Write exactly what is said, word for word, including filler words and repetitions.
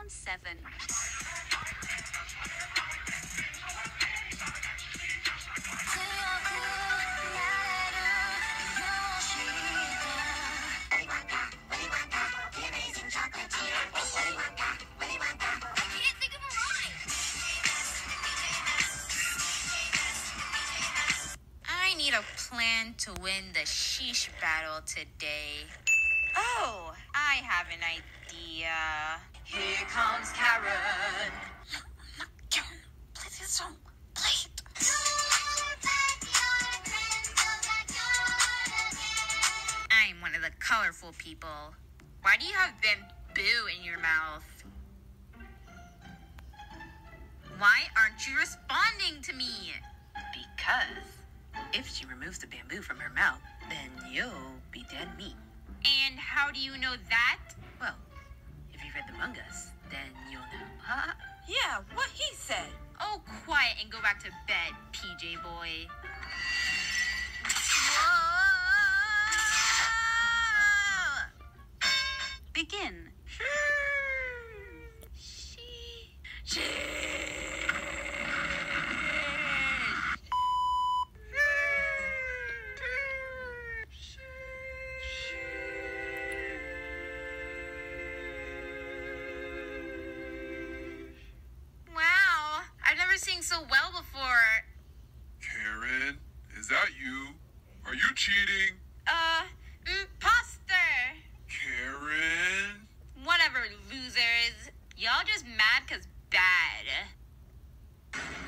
Round seven. I need a plan to win the sheesh battle today. Oh, I have an idea. Here comes Karen. Play this song. Play it. I'm one of the colorful people. Why do you have bamboo in your mouth? Why aren't you responding to me? Because if she removes the bamboo from her mouth, then you'll be dead meat. And how do you know that? Well, if you've read The Among Us, then you'll know. Huh? Yeah, what he said. Oh, quiet and go back to bed, P J boy. Begin. She. She. Wow, I've never seen so well before. Karen, is that you? Are you cheating? Uh, imposter. Karen? Whatever, losers. Y'all just mad 'cause bad.